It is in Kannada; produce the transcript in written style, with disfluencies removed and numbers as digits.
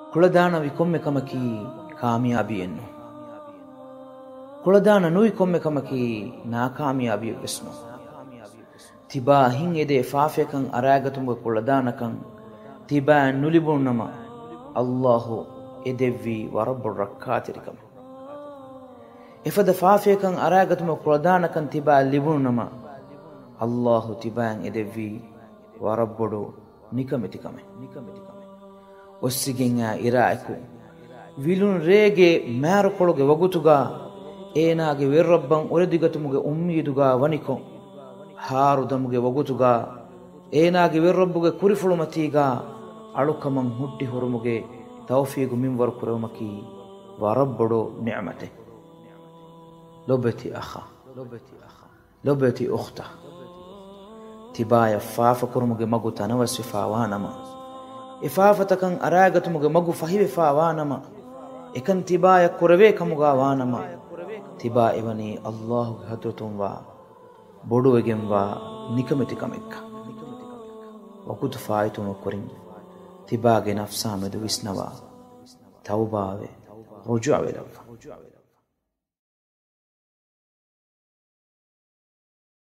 ಕುಳದಾನ ವಿಕೊಮ್ಮೆ ಕಮಕಿ ಕಾಮಯಾಬಿಯನ್ನು ಕುಳದಾನ ನುಯಿ ಕೊಮ್ಮೆ ಕಮಕಿ ನಾಕಾಮಯಾಬಿಯ ವೆಸ್ನು ತಿಬಾ ಹಿಂ ಎದೆ ಫಾಫೆಕಂ ಅರಾಗತುಂಬ ಕುಳದಾನಕಂ ತಿಬಾ ನುಲಿಬುಣ್ಣಮ ಅಲ್ಲಾಹು ಎದೆವ್ವಿ ವರಬ್ಬು ರಕ್ಕಾತಿರಿಕಮ ಎಫದ ಫಾಫೆಕಂ ಅರಾಗತುಂಬ ಕುಳದಾನಕಂ ತಿಬಾ ಲಿಬುಣ್ಣಮ ಅಲ್ಲಾಹು ತಿಬಾಂ ಎದೆವ್ವಿ ವರಬ್ಬುಡು ನಿಕಮಿತಿಕಮೆ ಒಸ್ಸಿಗೆಂಗ ಇರಾಯಕು ವಿಲುನ್ ರೇಗೆ ಮ್ಯಾರುಕೊಳಗೆ ವಗುತುಗ ಏನಾಗೆ ವೆರ್ರಬ್ಬಂ ಒರೆದಿಗತುಮುಗೆ ಉಮ್ಮೀದುಗ ವನಿಕೊ ಹಾರುದಮುಗೆ ವಗುತುಗ ಏನಾಗೆ ವೆರ್ರಬ್ಬುಗೆ ಕುರಿಫುಳು ಮತೀಗ ಅಳುಕಮಂ ಹುಟ್ಟಿ ಹೊರಮುಗೆ ತೌಫೀಗು ಮಿಂವರ್ ಕುರಮಕಿ ವರಬ್ಬಡು ನಿಅಮತೆ ಲೊಬೆತಿ ಅಖ ಲೊಬೆತಿ ಉಖ್ತ ತಿಬಾಯ ಫಾಫ ಕುರುಮುಗೆ ಮಗು ತನವಸ್ವಿಫಾವಾನಮ ಇಫಾಫತಕಂ ಅರಾಗತುಮುಗೆ ಮಗು ಫಹಿವೆಫಾವಾನಮ ಎಕನ್ ತಿಬಾಯ ಕುರವೇ ಕಮುಗಾವಾನಮ ತಿಬಾ ಇವನಿ ಅಲ್ಲಾಹುಗೆ ಹದ್ರತುಂವಾ ಬೊಡುವೆಗೆಂವಾ ನಿಕಮಿತಿಕಮೆಕ್ಕ ವಕುತು ಫಾಯಿತುಮ ಕುರಿಂ ತಿಬಾಗೆ ನಫ್ಸಾ ಮೆದು ವಿಸ್ನವಾ ತೌಬಾವೆ ರುಜುಅವೆಲವ್ವ